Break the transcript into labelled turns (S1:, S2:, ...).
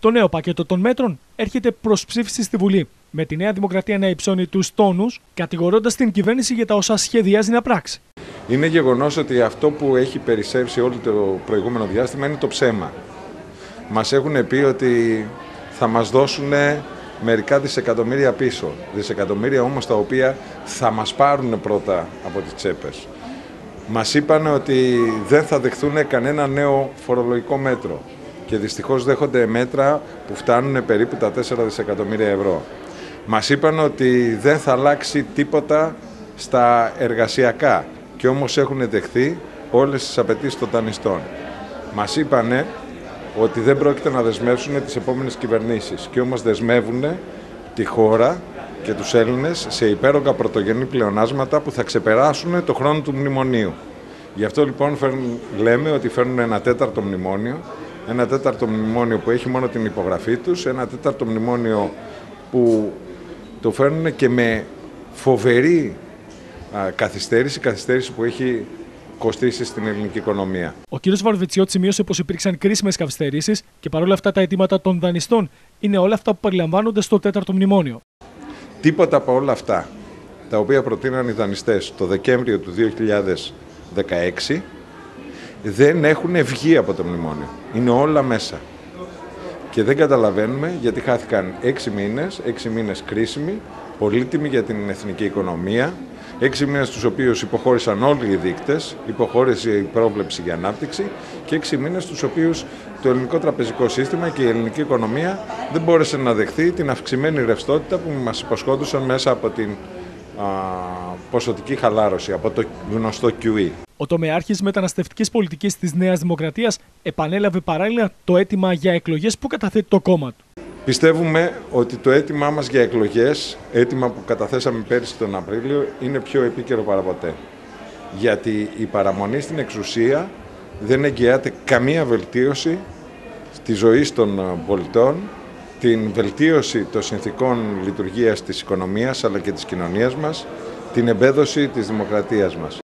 S1: Το νέο πακέτο των μέτρων έρχεται προς ψήφιση στη Βουλή, με τη Νέα Δημοκρατία να υψώνει τους τόνους, κατηγορώντας την κυβέρνηση για τα όσα σχεδιάζει να πράξει.
S2: Είναι γεγονός ότι αυτό που έχει περισσέψει όλο το προηγούμενο διάστημα είναι το ψέμα. Μας έχουν πει ότι θα μας δώσουν μερικά δισεκατομμύρια πίσω. Δισεκατομμύρια όμως τα οποία θα μας πάρουν πρώτα από τις τσέπες. Μας είπαν ότι δεν θα δεχθούν κανένα νέο φορολογικό μέτρο και δυστυχώς δέχονται μέτρα που φτάνουν περίπου τα 4 δισεκατομμύρια ευρώ. Μας είπαν ότι δεν θα αλλάξει τίποτα στα εργασιακά και όμως έχουν δεχθεί όλες τις απαιτήσεις των δανειστών. Μας είπαν ότι δεν πρόκειται να δεσμεύσουν τις επόμενες κυβερνήσεις και όμως δεσμεύουν τη χώρα και τους Έλληνες σε υπέρογκα πρωτογενή πλεονάσματα που θα ξεπεράσουν το χρόνο του μνημονίου. Γι' αυτό λοιπόν λέμε ότι φέρνουν ένα τέταρτο μνημόνιο, ένα τέταρτο μνημόνιο που έχει μόνο την υπογραφή τους, ένα τέταρτο μνημόνιο που το φέρνουν και με φοβερή καθυστέρηση που έχει κοστίσει στην ελληνική οικονομία.
S1: Ο κ. Βαρβιτσιώτης σημείωσε πως υπήρξαν κρίσιμες καθυστερήσεις και παρόλα αυτά τα αιτήματα των δανειστών είναι όλα αυτά που περιλαμβάνονται στο τέταρτο μνημόνιο.
S2: Τίποτα από όλα αυτά τα οποία προτείναν οι δανειστές το Δεκέμβριο του 2016 δεν έχουν βγει από το μνημόνιο. Είναι όλα μέσα. Και δεν καταλαβαίνουμε γιατί χάθηκαν 6 μήνες κρίσιμοι, πολύτιμοι για την εθνική οικονομία, 6 μήνες στους οποίους υποχώρησαν όλοι οι δείκτες, υποχώρησε η πρόβλεψη για ανάπτυξη και 6 μήνες στους οποίους το ελληνικό τραπεζικό σύστημα και η ελληνική οικονομία δεν μπόρεσε να δεχθεί την αυξημένη ρευστότητα που μας υποσχόντουσαν μέσα από την ποσοτική χαλάρωση, από το γνωστό QE.
S1: Ο τομεάρχης μεταναστευτικής πολιτικής της Νέας Δημοκρατίας επανέλαβε παράλληλα το αίτημα για εκλογές που καταθέτει το κόμμα του.
S2: Πιστεύουμε ότι το αίτημά μας για εκλογές, αίτημα που καταθέσαμε πέρυσι τον Απρίλιο, είναι πιο επίκαιρο παραποτέ. Γιατί η παραμονή στην εξουσία δεν εγγυάται καμία βελτίωση στη ζωή των πολιτών, την βελτίωση των συνθηκών λειτουργίας της οικονομίας αλλά και της κοινωνίας μας, την εμπέδωση της δημοκρατίας μας.